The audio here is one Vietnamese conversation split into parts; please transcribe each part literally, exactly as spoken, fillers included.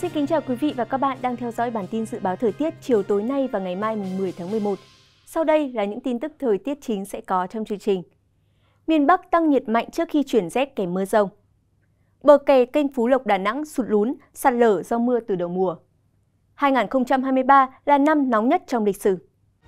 Xin kính chào quý vị và các bạn đang theo dõi bản tin dự báo thời tiết chiều tối nay và ngày mai mười tháng mười một. Sau đây là những tin tức thời tiết chính sẽ có trong chương trình. Miền Bắc tăng nhiệt mạnh trước khi chuyển rét kèm mưa rông. Bờ kè kênh Phú Lộc Đà Nẵng sụt lún, sạt lở do mưa từ đầu mùa. hai nghìn không trăm hai mươi ba là năm nóng nhất trong lịch sử.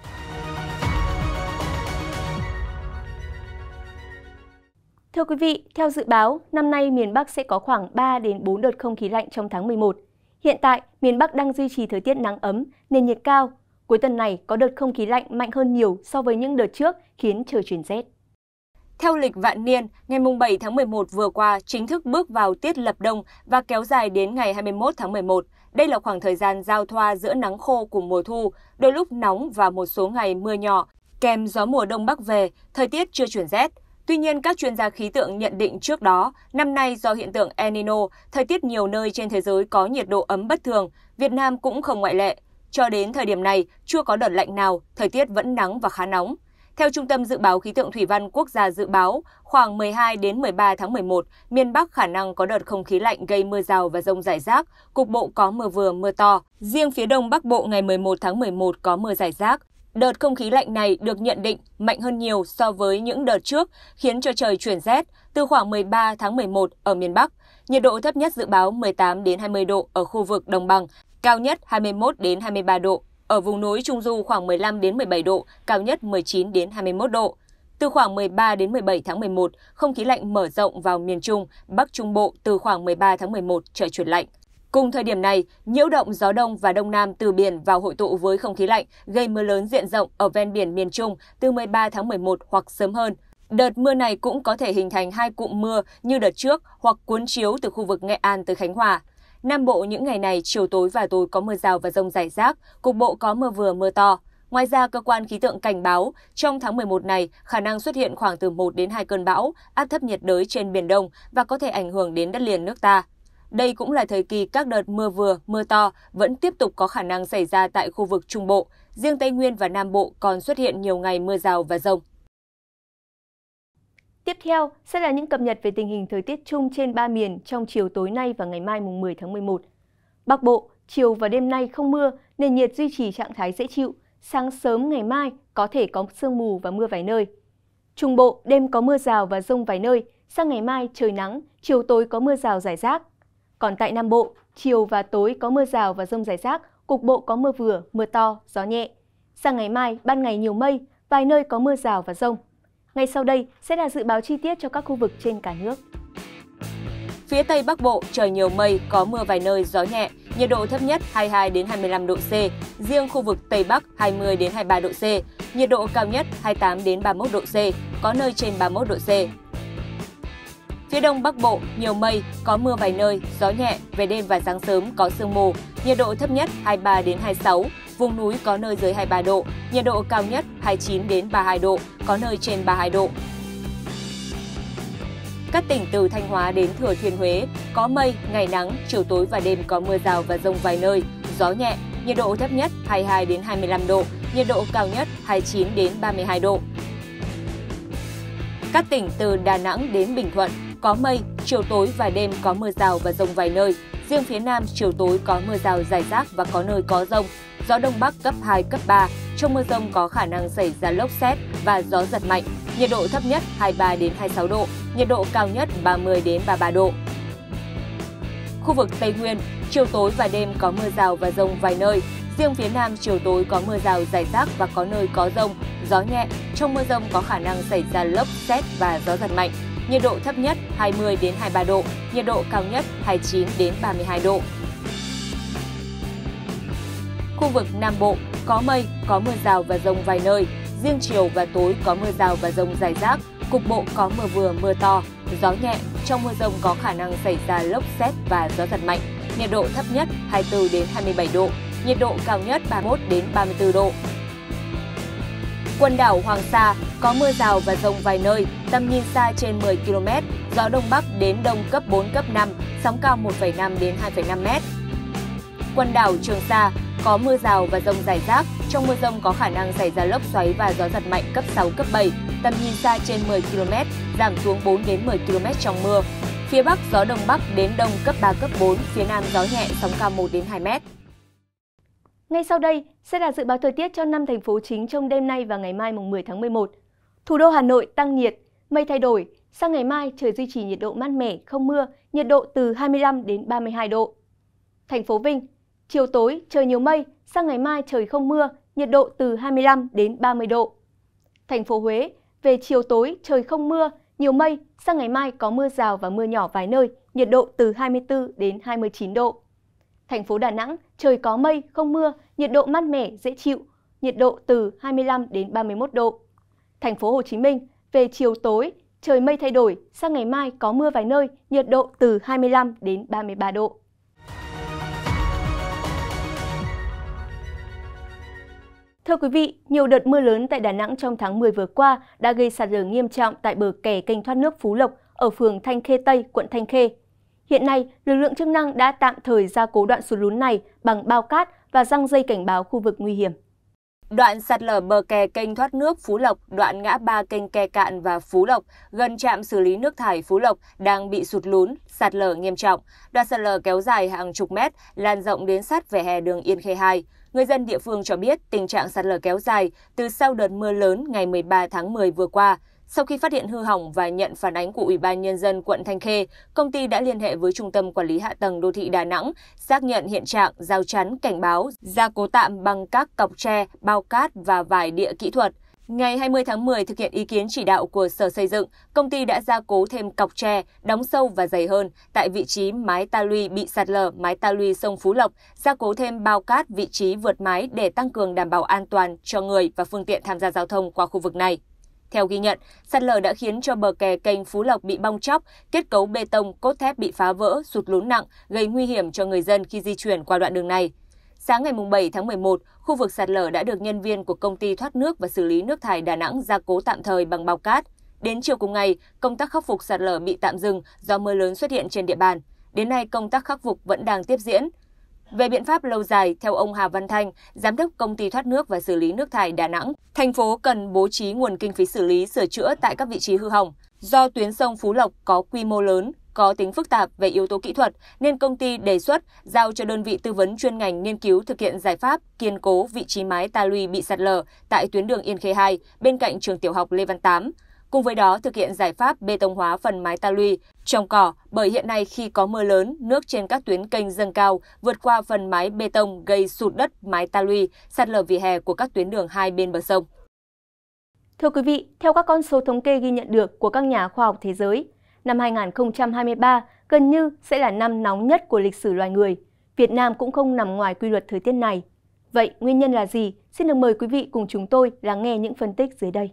Thưa quý vị, theo dự báo, năm nay miền Bắc sẽ có khoảng ba đến bốn đợt không khí lạnh trong tháng mười một. Hiện tại, miền Bắc đang duy trì thời tiết nắng ấm, nền nhiệt cao. Cuối tuần này có đợt không khí lạnh mạnh hơn nhiều so với những đợt trước, khiến trời chuyển rét. Theo lịch vạn niên, ngày bảy tháng mười một vừa qua chính thức bước vào tiết lập đông và kéo dài đến ngày hai mươi mốt tháng mười một. Đây là khoảng thời gian giao thoa giữa nắng khô của mùa thu, đôi lúc nóng và một số ngày mưa nhỏ, kèm gió mùa đông bắc về, thời tiết chưa chuyển rét. Tuy nhiên, các chuyên gia khí tượng nhận định trước đó, năm nay do hiện tượng El Nino, thời tiết nhiều nơi trên thế giới có nhiệt độ ấm bất thường, Việt Nam cũng không ngoại lệ. Cho đến thời điểm này, chưa có đợt lạnh nào, thời tiết vẫn nắng và khá nóng. Theo Trung tâm Dự báo Khí tượng Thủy văn Quốc gia dự báo, khoảng mười hai đến mười ba tháng mười một, miền Bắc khả năng có đợt không khí lạnh gây mưa rào và dông rải rác, cục bộ có mưa vừa mưa to. Riêng phía Đông Bắc Bộ ngày mười một tháng mười một có mưa rải rác. Đợt không khí lạnh này được nhận định mạnh hơn nhiều so với những đợt trước, khiến cho trời chuyển rét từ khoảng mười ba tháng mười một ở miền Bắc. Nhiệt độ thấp nhất dự báo mười tám đến hai mươi độ ở khu vực đồng bằng, cao nhất hai mươi mốt đến hai mươi ba độ. Ở vùng núi Trung Du khoảng mười lăm đến mười bảy độ, cao nhất mười chín đến hai mươi mốt độ. Từ khoảng mười ba đến mười bảy tháng mười một, không khí lạnh mở rộng vào miền Trung, Bắc Trung Bộ từ khoảng mười ba tháng mười một trời chuyển lạnh. Cùng thời điểm này, nhiễu động gió đông và đông nam từ biển vào hội tụ với không khí lạnh gây mưa lớn diện rộng ở ven biển miền Trung từ mười ba tháng mười một hoặc sớm hơn. Đợt mưa này cũng có thể hình thành hai cụm mưa như đợt trước hoặc cuốn chiếu từ khu vực Nghệ An tới Khánh Hòa. Nam Bộ những ngày này chiều tối và tối có mưa rào và dông rải rác, cục bộ có mưa vừa mưa to. Ngoài ra, cơ quan khí tượng cảnh báo trong tháng mười một này khả năng xuất hiện khoảng từ một đến hai cơn bão, áp thấp nhiệt đới trên Biển Đông và có thể ảnh hưởng đến đất liền nước ta. Đây cũng là thời kỳ các đợt mưa vừa, mưa to vẫn tiếp tục có khả năng xảy ra tại khu vực Trung Bộ. Riêng Tây Nguyên và Nam Bộ còn xuất hiện nhiều ngày mưa rào và dông. Tiếp theo sẽ là những cập nhật về tình hình thời tiết chung trên ba miền trong chiều tối nay và ngày mai mười tháng mười một. Bắc Bộ, chiều và đêm nay không mưa, nền nhiệt duy trì trạng thái dễ chịu. Sáng sớm ngày mai có thể có sương mù và mưa vài nơi. Trung Bộ, đêm có mưa rào và dông vài nơi, sang ngày mai trời nắng, chiều tối có mưa rào rải rác. Còn tại Nam Bộ, chiều và tối có mưa rào và dông rải rác, cục bộ có mưa vừa, mưa to, gió nhẹ. Sang ngày mai, ban ngày nhiều mây, vài nơi có mưa rào và dông. Ngay sau đây sẽ là dự báo chi tiết cho các khu vực trên cả nước. Phía Tây Bắc Bộ, trời nhiều mây, có mưa vài nơi, gió nhẹ, nhiệt độ thấp nhất hai mươi hai đến hai mươi lăm độ C. Riêng khu vực Tây Bắc hai mươi đến hai mươi ba độ C, nhiệt độ cao nhất hai mươi tám đến ba mươi mốt độ C, có nơi trên ba mươi mốt độ C. Phía Đông Bắc Bộ, nhiều mây, có mưa vài nơi, gió nhẹ, về đêm và sáng sớm có sương mù, nhiệt độ thấp nhất hai mươi ba đến hai mươi sáu, vùng núi có nơi dưới hai mươi ba độ, nhiệt độ cao nhất hai mươi chín đến ba mươi hai độ, có nơi trên ba mươi hai độ. Các tỉnh từ Thanh Hóa đến Thừa Thiên Huế, có mây, ngày nắng, chiều tối và đêm có mưa rào và dông vài nơi, gió nhẹ, nhiệt độ thấp nhất hai mươi hai đến hai mươi lăm độ, nhiệt độ cao nhất hai mươi chín đến ba mươi hai độ. Các tỉnh từ Đà Nẵng đến Bình Thuận, có mây, chiều tối và đêm có mưa rào và dông vài nơi. Riêng phía Nam, chiều tối có mưa rào rải rác và có nơi có dông. Gió Đông Bắc cấp hai, cấp ba. Trong mưa dông có khả năng xảy ra lốc sét và gió giật mạnh. Nhiệt độ thấp nhất hai mươi ba đến hai mươi sáu độ, nhiệt độ cao nhất ba mươi đến ba mươi ba độ. Khu vực Tây Nguyên, chiều tối và đêm có mưa rào và dông vài nơi. Riêng phía Nam, chiều tối có mưa rào rải rác và có nơi có dông, gió nhẹ. Trong mưa dông có khả năng xảy ra lốc sét và gió giật mạnh. Nhiệt độ thấp nhất hai mươi đến hai mươi ba độ, nhiệt độ cao nhất hai mươi chín đến ba mươi hai độ. Khu vực Nam Bộ, có mây, có mưa rào và dông vài nơi. Riêng chiều và tối có mưa rào và dông rải rác, cục bộ có mưa vừa mưa to, gió nhẹ. Trong mưa dông có khả năng xảy ra lốc sét và gió giật mạnh. Nhiệt độ thấp nhất hai mươi tư đến hai mươi bảy độ, nhiệt độ cao nhất ba mươi mốt đến ba mươi tư độ. Quần đảo Hoàng Sa có mưa rào và dông vài nơi, tầm nhìn xa trên mười ki lô mét, gió Đông Bắc đến Đông cấp bốn, cấp năm, sóng cao một phẩy năm đến hai phẩy năm mét. Quần đảo Trường Sa có mưa rào và dông rải rác, trong mưa dông có khả năng xảy ra lốc xoáy và gió giật mạnh cấp sáu, cấp bảy, tầm nhìn xa trên mười ki lô mét, giảm xuống bốn đến mười ki lô mét trong mưa. Phía Bắc gió Đông Bắc đến Đông cấp ba, cấp bốn, phía Nam gió nhẹ, sóng cao một đến hai mét. Ngay sau đây sẽ là dự báo thời tiết cho năm thành phố chính trong đêm nay và ngày mai mùng mười tháng mười một. Thủ đô Hà Nội tăng nhiệt, mây thay đổi, sang ngày mai trời duy trì nhiệt độ mát mẻ, không mưa, nhiệt độ từ hai mươi lăm đến ba mươi hai độ. Thành phố Vinh, chiều tối trời nhiều mây, sang ngày mai trời không mưa, nhiệt độ từ hai mươi lăm đến ba mươi độ. Thành phố Huế, về chiều tối trời không mưa, nhiều mây, sang ngày mai có mưa rào và mưa nhỏ vài nơi, nhiệt độ từ hai mươi tư đến hai mươi chín độ. Thành phố Đà Nẵng, trời có mây, không mưa, nhiệt độ mát mẻ, dễ chịu, nhiệt độ từ hai mươi lăm đến ba mươi mốt độ. Thành phố Hồ Chí Minh, về chiều tối, trời mây thay đổi, sang ngày mai có mưa vài nơi, nhiệt độ từ hai mươi lăm đến ba mươi ba độ. Thưa quý vị, nhiều đợt mưa lớn tại Đà Nẵng trong tháng mười vừa qua đã gây sạt lở nghiêm trọng tại bờ kè kênh thoát nước Phú Lộc ở phường Thanh Khê Tây, quận Thanh Khê. Hiện nay, lực lượng chức năng đã tạm thời gia cố đoạn sụt lún này bằng bao cát và giăng dây cảnh báo khu vực nguy hiểm. Đoạn sạt lở bờ kè kênh thoát nước Phú Lộc, đoạn ngã ba kênh Kè Cạn và Phú Lộc, gần trạm xử lý nước thải Phú Lộc đang bị sụt lún, sạt lở nghiêm trọng. Đoạn sạt lở kéo dài hàng chục mét, lan rộng đến sát vỉa hè đường Yên Khê hai. Người dân địa phương cho biết tình trạng sạt lở kéo dài từ sau đợt mưa lớn ngày mười ba tháng mười vừa qua. Sau khi phát hiện hư hỏng và nhận phản ánh của Ủy ban Nhân dân quận Thanh Khê, công ty đã liên hệ với Trung tâm Quản lý Hạ tầng Đô thị Đà Nẵng, xác nhận hiện trạng, rào chắn, cảnh báo, gia cố tạm bằng các cọc tre, bao cát và vải địa kỹ thuật. Ngày hai mươi tháng mười, thực hiện ý kiến chỉ đạo của Sở Xây dựng, công ty đã gia cố thêm cọc tre, đóng sâu và dày hơn tại vị trí mái ta luy bị sạt lở, mái ta luy sông Phú Lộc, gia cố thêm bao cát vị trí vượt mái để tăng cường đảm bảo an toàn cho người và phương tiện tham gia giao thông qua khu vực này. Theo ghi nhận, sạt lở đã khiến cho bờ kè kênh Phú Lộc bị bong tróc, kết cấu bê tông, cốt thép bị phá vỡ, sụt lún nặng, gây nguy hiểm cho người dân khi di chuyển qua đoạn đường này. Sáng ngày bảy tháng mười một, khu vực sạt lở đã được nhân viên của công ty thoát nước và xử lý nước thải Đà Nẵng gia cố tạm thời bằng bao cát. Đến chiều cùng ngày, công tác khắc phục sạt lở bị tạm dừng do mưa lớn xuất hiện trên địa bàn. Đến nay, công tác khắc phục vẫn đang tiếp diễn. Về biện pháp lâu dài, theo ông Hà Văn Thanh, Giám đốc Công ty Thoát nước và Xử lý nước thải Đà Nẵng, thành phố cần bố trí nguồn kinh phí xử lý, sửa chữa tại các vị trí hư hỏng. Do tuyến sông Phú Lộc có quy mô lớn, có tính phức tạp về yếu tố kỹ thuật, nên công ty đề xuất giao cho đơn vị tư vấn chuyên ngành nghiên cứu thực hiện giải pháp kiên cố vị trí mái ta luy bị sạt lở tại tuyến đường Yên Khê hai, bên cạnh trường tiểu học Lê Văn Tám. Cùng với đó, thực hiện giải pháp bê tông hóa phần mái ta luy, trồng cỏ, bởi hiện nay khi có mưa lớn, nước trên các tuyến kênh dâng cao, vượt qua phần mái bê tông gây sụt đất mái ta luy, sạt lở vỉa hè của các tuyến đường hai bên bờ sông. Thưa quý vị, theo các con số thống kê ghi nhận được của các nhà khoa học thế giới, năm hai nghìn không trăm hai mươi ba gần như sẽ là năm nóng nhất của lịch sử loài người. Việt Nam cũng không nằm ngoài quy luật thời tiết này. Vậy nguyên nhân là gì? Xin được mời quý vị cùng chúng tôi lắng nghe những phân tích dưới đây.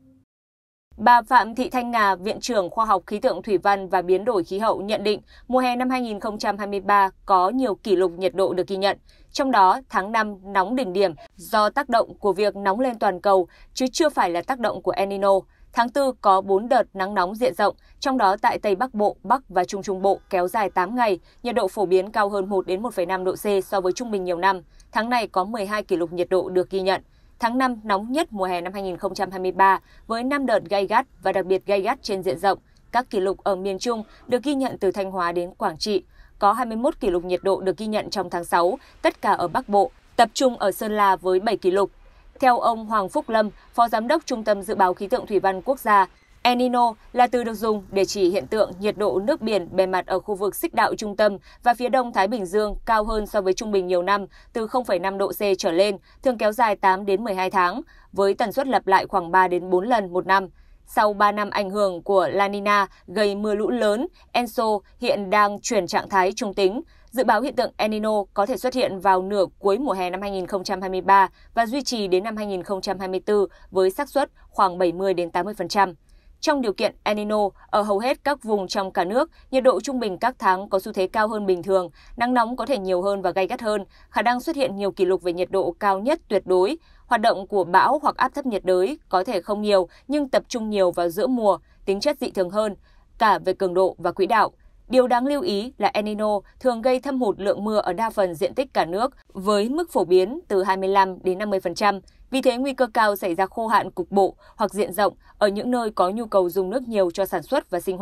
Bà Phạm Thị Thanh Ngà, Viện trưởng Khoa học Khí tượng Thủy văn và Biến đổi Khí hậu nhận định mùa hè năm hai nghìn không trăm hai mươi ba có nhiều kỷ lục nhiệt độ được ghi nhận. Trong đó, tháng năm nóng đỉnh điểm do tác động của việc nóng lên toàn cầu, chứ chưa phải là tác động của El Nino. Tháng tư có bốn đợt nắng nóng diện rộng, trong đó tại Tây Bắc Bộ, Bắc và Trung Trung Bộ kéo dài tám ngày, nhiệt độ phổ biến cao hơn một đến một phẩy năm độ C so với trung bình nhiều năm. Tháng này có mười hai kỷ lục nhiệt độ được ghi nhận. Tháng năm nóng nhất mùa hè năm hai nghìn không trăm hai mươi ba với năm đợt gay gắt và đặc biệt gay gắt trên diện rộng. Các kỷ lục ở miền Trung được ghi nhận từ Thanh Hóa đến Quảng Trị. Có hai mươi mốt kỷ lục nhiệt độ được ghi nhận trong tháng sáu, tất cả ở Bắc Bộ, tập trung ở Sơn La với bảy kỷ lục. Theo ông Hoàng Phúc Lâm, Phó Giám đốc Trung tâm Dự báo Khí tượng Thủy văn Quốc gia, El Nino là từ được dùng để chỉ hiện tượng nhiệt độ nước biển bề mặt ở khu vực xích đạo trung tâm và phía đông Thái Bình Dương cao hơn so với trung bình nhiều năm từ không phẩy năm độ C trở lên, thường kéo dài tám đến mười hai tháng, với tần suất lặp lại khoảng ba đến bốn lần một năm. Sau ba năm ảnh hưởng của La Nina gây mưa lũ lớn, Enso hiện đang chuyển trạng thái trung tính. Dự báo hiện tượng El Nino có thể xuất hiện vào nửa cuối mùa hè năm hai nghìn không trăm hai mươi ba và duy trì đến năm hai nghìn không trăm hai mươi tư với xác suất khoảng bảy mươi đến tám mươi phần trăm. Trong điều kiện El Nino, ở hầu hết các vùng trong cả nước, nhiệt độ trung bình các tháng có xu thế cao hơn bình thường, nắng nóng có thể nhiều hơn và gay gắt hơn, khả năng xuất hiện nhiều kỷ lục về nhiệt độ cao nhất tuyệt đối. Hoạt động của bão hoặc áp thấp nhiệt đới có thể không nhiều nhưng tập trung nhiều vào giữa mùa, tính chất dị thường hơn, cả về cường độ và quỹ đạo. Điều đáng lưu ý là El Nino thường gây thâm hụt lượng mưa ở đa phần diện tích cả nước với mức phổ biến từ hai mươi lăm đến năm mươi phần trăm. Vì thế nguy cơ cao xảy ra khô hạn cục bộ hoặc diện rộng ở những nơi có nhu cầu dùng nước nhiều cho sản xuất và sinh hoạt.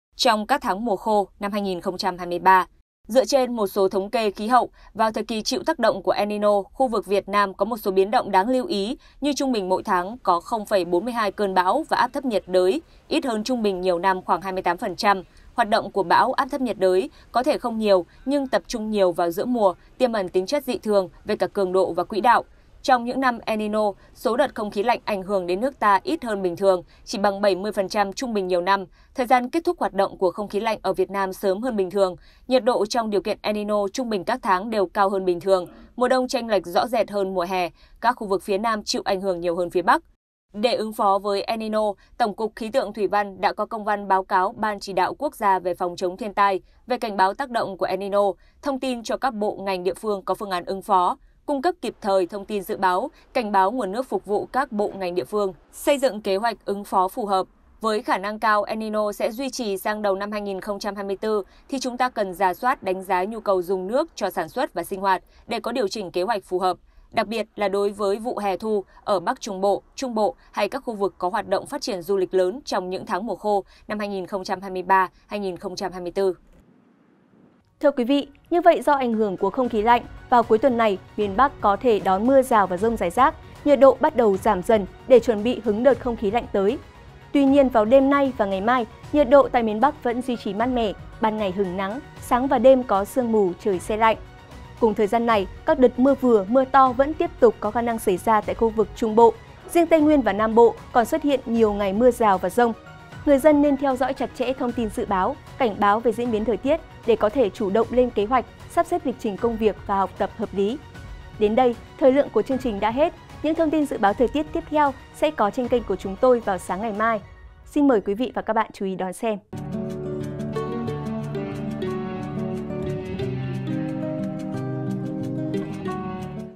trong các tháng mùa khô năm hai nghìn không trăm hai mươi ba. Dựa trên một số thống kê khí hậu, vào thời kỳ chịu tác động của El Nino, khu vực Việt Nam có một số biến động đáng lưu ý như trung bình mỗi tháng có không phẩy bốn mươi hai cơn bão và áp thấp nhiệt đới, ít hơn trung bình nhiều năm khoảng hai mươi tám phần trăm. Hoạt động của bão áp thấp nhiệt đới có thể không nhiều nhưng tập trung nhiều vào giữa mùa, tiềm ẩn tính chất dị thường về cả cường độ và quỹ đạo. Trong những năm El Nino, số đợt không khí lạnh ảnh hưởng đến nước ta ít hơn bình thường, chỉ bằng bảy mươi phần trăm trung bình nhiều năm. Thời gian kết thúc hoạt động của không khí lạnh ở Việt Nam sớm hơn bình thường. Nhiệt độ trong điều kiện El Nino trung bình các tháng đều cao hơn bình thường. Mùa đông chênh lệch rõ rệt hơn mùa hè. Các khu vực phía Nam chịu ảnh hưởng nhiều hơn phía Bắc. Để ứng phó với El Nino, Tổng cục Khí tượng Thủy văn đã có công văn báo cáo Ban Chỉ đạo Quốc gia về phòng chống thiên tai về cảnh báo tác động của El Nino, thông tin cho các bộ ngành địa phương có phương án ứng phó, cung cấp kịp thời thông tin dự báo, cảnh báo nguồn nước phục vụ các bộ ngành địa phương, xây dựng kế hoạch ứng phó phù hợp. Với khả năng cao El Nino sẽ duy trì sang đầu năm hai nghìn không trăm hai mươi tư, thì chúng ta cần rà soát đánh giá nhu cầu dùng nước cho sản xuất và sinh hoạt để có điều chỉnh kế hoạch phù hợp. Đặc biệt là đối với vụ hè thu ở Bắc Trung Bộ, Trung Bộ hay các khu vực có hoạt động phát triển du lịch lớn trong những tháng mùa khô năm hai nghìn không trăm hai mươi ba đến hai nghìn không trăm hai mươi tư. Thưa quý vị, như vậy do ảnh hưởng của không khí lạnh, vào cuối tuần này, miền Bắc có thể đón mưa rào và dông rải rác, nhiệt độ bắt đầu giảm dần để chuẩn bị hứng đợt không khí lạnh tới. Tuy nhiên vào đêm nay và ngày mai, nhiệt độ tại miền Bắc vẫn duy trì mát mẻ, ban ngày hứng nắng, sáng và đêm có sương mù, trời se lạnh. Cùng thời gian này, các đợt mưa vừa, mưa to vẫn tiếp tục có khả năng xảy ra tại khu vực Trung Bộ. Riêng Tây Nguyên và Nam Bộ còn xuất hiện nhiều ngày mưa rào và dông. Người dân nên theo dõi chặt chẽ thông tin dự báo, cảnh báo về diễn biến thời tiết để có thể chủ động lên kế hoạch, sắp xếp lịch trình công việc và học tập hợp lý. Đến đây, thời lượng của chương trình đã hết. Những thông tin dự báo thời tiết tiếp theo sẽ có trên kênh của chúng tôi vào sáng ngày mai. Xin mời quý vị và các bạn chú ý đón xem.